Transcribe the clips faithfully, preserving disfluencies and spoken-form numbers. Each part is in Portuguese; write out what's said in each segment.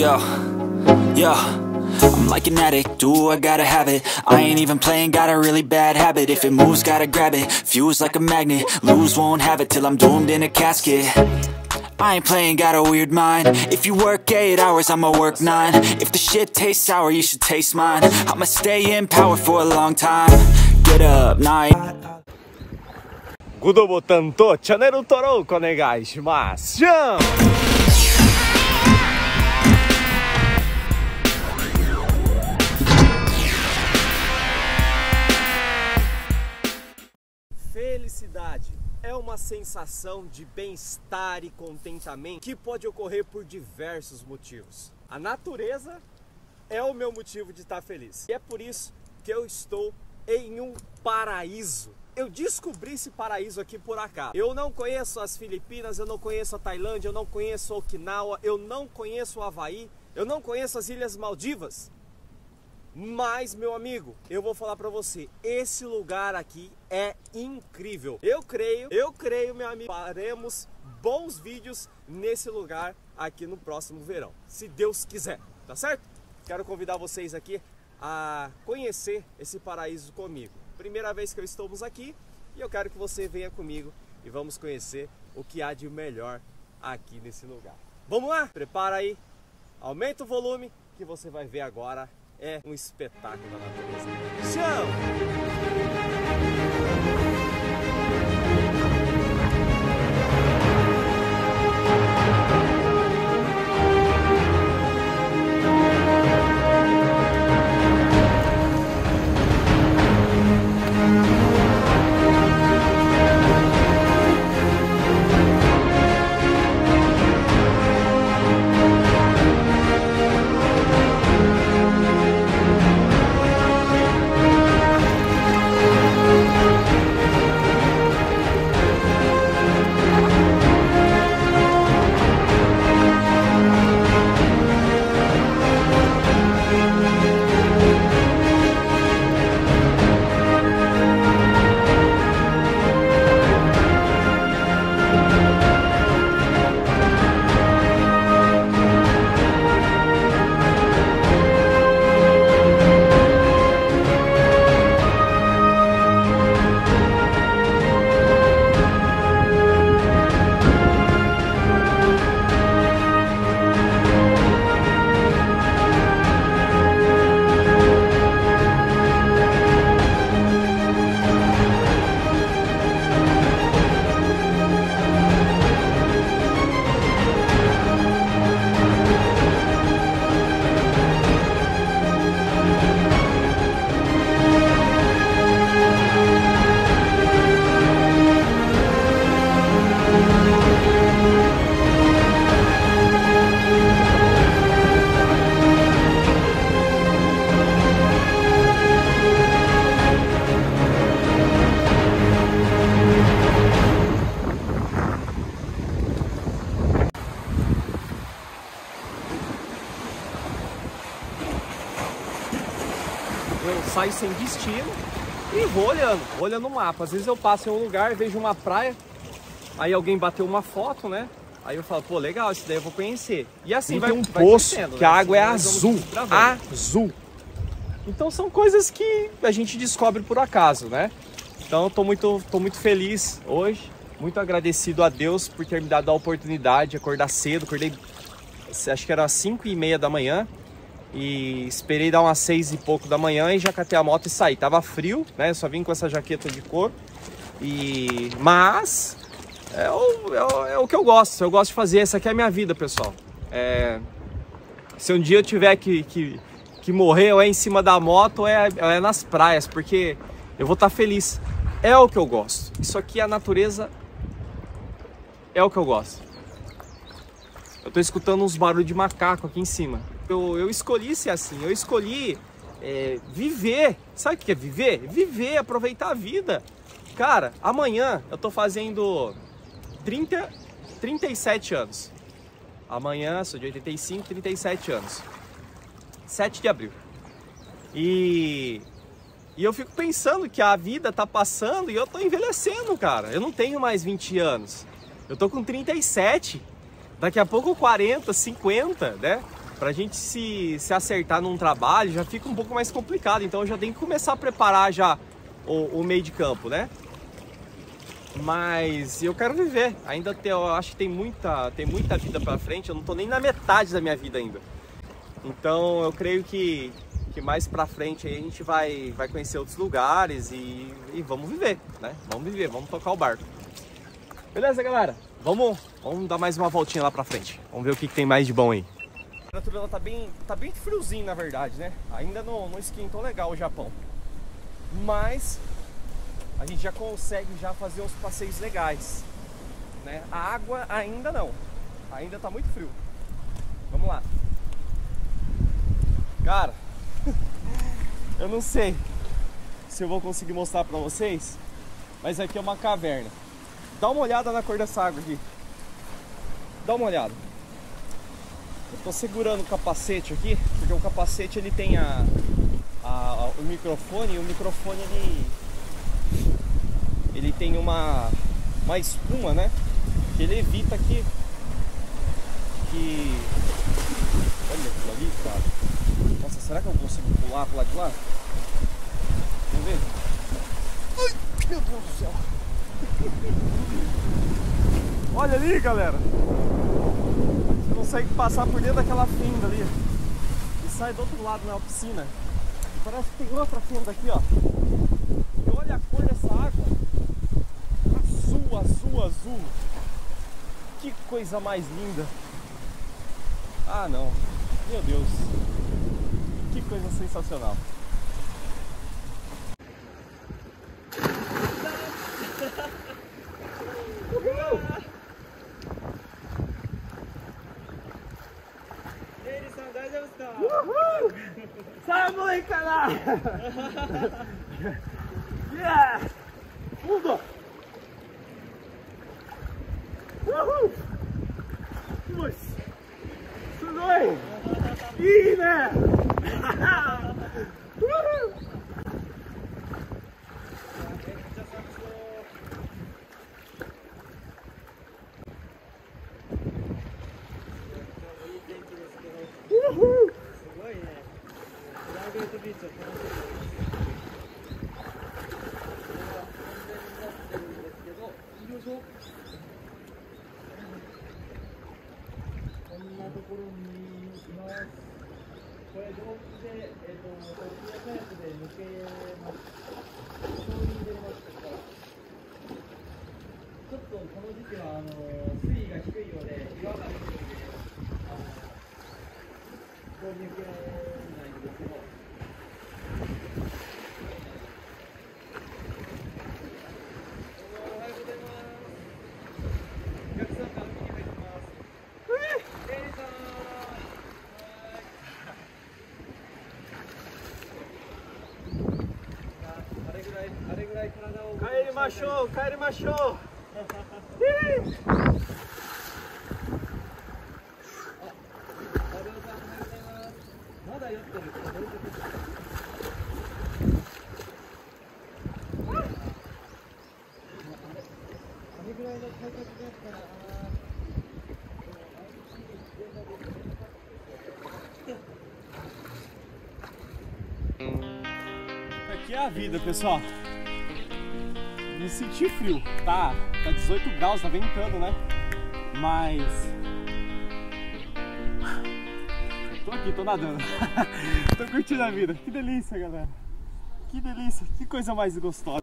Yo, yo, I'm like an addict, do I gotta have it. I ain't even playing, got a really bad habit. If it moves, gotta grab it, fuse like a magnet. Lose, won't have it till I'm doomed in a casket. I ain't playing, got a weird mind. If you work eight hours, I'ma work nine. If the shit tastes sour, you should taste mine. I'ma stay in power for a long time. Get up, night. グドボタンとチャンネル登録お願いします。じゃん。Felicidade é uma sensação de bem-estar e contentamento que pode ocorrer por diversos motivos. A natureza é o meu motivo de estar feliz. E é por isso que eu estou em um paraíso. Eu descobri esse paraíso aqui por acaso. Eu não conheço as Filipinas, eu não conheço a Tailândia, eu não conheço Okinawa, eu não conheço o Havaí, eu não conheço as Ilhas Maldivas. Mas, meu amigo, eu vou falar pra você, esse lugar aqui é incrível. Eu creio, eu creio, meu amigo, faremos bons vídeos nesse lugar aqui no próximo verão, se Deus quiser, tá certo? Quero convidar vocês aqui a conhecer esse paraíso comigo. Primeira vez que eu estamos aqui e eu quero que você venha comigo e vamos conhecer o que há de melhor aqui nesse lugar. Vamos lá? Prepara aí, aumenta o volume que você vai ver agora. É um espetáculo da natureza. Tchau! Eu saio sem destino e vou olhando, vou olhando o mapa. Às vezes eu passo em um lugar, vejo uma praia, aí alguém bateu uma foto, né? Aí eu falo, pô, legal, isso daí eu vou conhecer. E assim vai, tem um vai poço crescendo, que a né? água é Assim, azul, azul. Então são coisas que a gente descobre por acaso, né? Então eu tô muito, tô muito feliz hoje, muito agradecido a Deus por ter me dado a oportunidade de acordar cedo. Acordei, acho que era às cinco e meia da manhã. E esperei dar umas seis e pouco da manhã e já catei a moto e saí. Tava frio, né? Eu só vim com essa jaqueta de couro. E... Mas é o, é, o, é o que eu gosto. Eu gosto de fazer. Essa aqui é a minha vida, pessoal. É... Se um dia eu tiver que, que, que morrer, ou é em cima da moto, ou é, ou é nas praias, porque eu vou estar feliz. É o que eu gosto. Isso aqui, a natureza, é o que eu gosto. Eu tô escutando uns barulhos de macaco aqui em cima. Eu, eu escolhi ser assim, eu escolhi é, viver. Sabe o que é viver? Viver, aproveitar a vida. Cara, amanhã eu tô fazendo trinta, trinta e sete anos. Amanhã, sou de oitenta e cinco, trinta e sete anos. sete de abril. E, e eu fico pensando que a vida tá passando e eu tô envelhecendo, cara. Eu não tenho mais vinte anos. Eu tô com trinta e sete. Daqui a pouco quarenta, cinquenta, né? pra gente se, se acertar num trabalho já fica um pouco mais complicado. Então eu já tenho que começar a preparar já o, o meio de campo, né? Mas eu quero viver. Ainda tem, eu acho que tem muita, tem muita vida pra frente. Eu não tô nem na metade da minha vida ainda. Então eu creio que, que mais pra frente aí a gente vai, vai conhecer outros lugares e, e vamos viver, né? Vamos viver, vamos tocar o barco. Beleza, galera? Vamos, vamos dar mais uma voltinha lá pra frente. Vamos ver o que, que tem mais de bom aí. A temperatura ela tá bem, tá bem friozinho, na verdade, né? Ainda não, não esquentou legal o Japão. Mas a gente já consegue já fazer uns passeios legais, né? A água ainda não. Ainda tá muito frio. Vamos lá. Cara, eu não sei se eu vou conseguir mostrar pra vocês, mas aqui é uma caverna. Dá uma olhada na cor dessa água aqui. Dá uma olhada. Eu tô segurando o capacete aqui, porque o capacete ele tem a, a, o microfone, e o microfone ele, ele tem uma, uma espuma, né? Que ele evita que... que... Olha aquilo ali, cara. Nossa, será que eu consigo pular pro lado de lá? Vamos ver. Ai, meu Deus do céu. Olha ali, galera. Você consegue passar por dentro daquela fenda ali e sai do outro lado na piscina. Parece que tem outra fenda aqui, ó. E olha a cor dessa água. Azul, azul, azul. Que coisa mais linda. Ah, não. Meu Deus. Que coisa sensacional. Uhul! Sai, molecada! Yeah! Fundo! Uhul! Vamos! Sugoi! Ih, né? Uhul! Uhul! すごいね。プライベートビーチを楽しんでる。これは完全になってるんですけど、よいしょ。こんなところにいます。これ洞窟で、えっと、トップカヤックで抜けます。ここに出ますから。ちょっとこの時期はあの水位が低いようで岩が出てるので、あのここに抜けないんですけど。おはようございます。お客さんが海に入ってます。ケイリーさん。あれぐらいあれぐらい体を帰りましょう、帰りましょう。 まだ酔ってる。どういうことですか？あれぐらいの体格だったら、 Aqui é a vida, pessoal. Me senti frio, tá? Tá dezoito graus, tá ventando, né? Mas tô aqui, tô nadando. Tô curtindo a vida. Que delícia, galera. Que delícia, que coisa mais gostosa.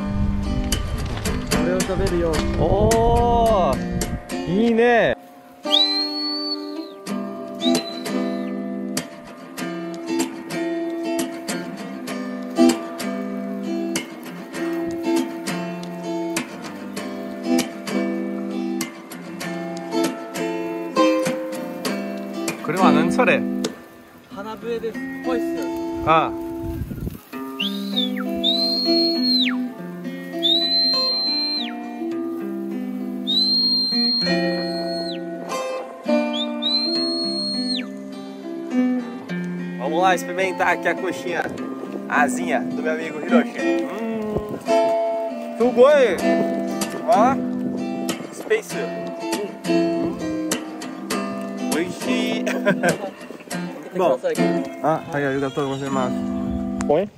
Oh, いいね。 それ? 花笛です。ぽいっすよ。 ああ。Vamos lá experimentar aqui a coxinha, a asinha do meu amigo Hiroshi. Hum, sugoi! Ó, space. Hum. Oishi. Bom. Ah, aí, arigatou gozaimasu. Põe.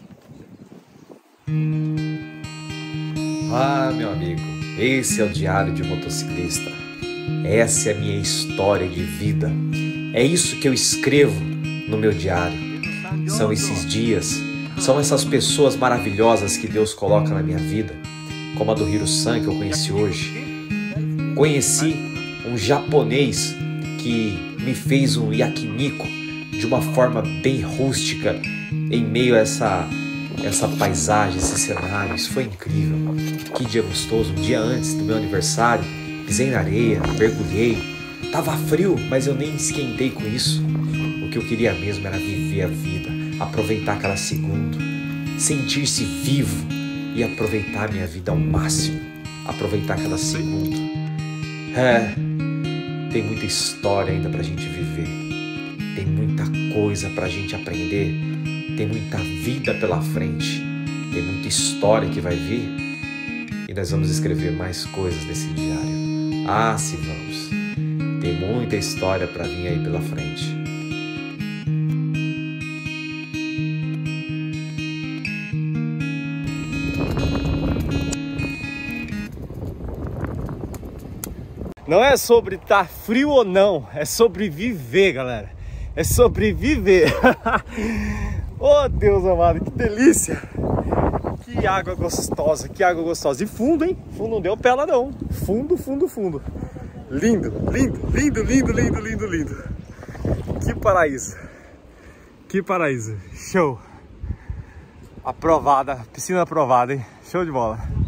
Ah, meu amigo, esse é o diário de motociclista. Essa é a minha história de vida. É isso que eu escrevo no meu diário. São esses dias, são essas pessoas maravilhosas que Deus coloca na minha vida, como a do Hiro-san que eu conheci hoje. Conheci um japonês que me fez um yakiniku de uma forma bem rústica em meio a essa, essa paisagem, esse cenário. Isso foi incrível. Que dia gostoso. Um dia antes do meu aniversário, pisei na areia, mergulhei. Tava frio, mas eu nem esquentei com isso. O que eu queria mesmo era viver a vida, aproveitar cada segundo, sentir-se vivo e aproveitar a minha vida ao máximo, aproveitar cada segundo. É, tem muita história ainda pra gente viver, tem muita coisa pra gente aprender, tem muita vida pela frente, tem muita história que vai vir e nós vamos escrever mais coisas nesse diário. Ah, se vamos, tem muita história pra vir aí pela frente. Não é sobre estar frio ou não, é sobre viver, galera. É sobre viver. Oh, Deus amado, que delícia. Que água gostosa, que água gostosa. E fundo, hein? Fundo não deu pela não. Fundo, fundo, fundo. Lindo, lindo, lindo, lindo, lindo, lindo, lindo. Que paraíso. Que paraíso. Show. Aprovada, piscina aprovada, hein? Show de bola.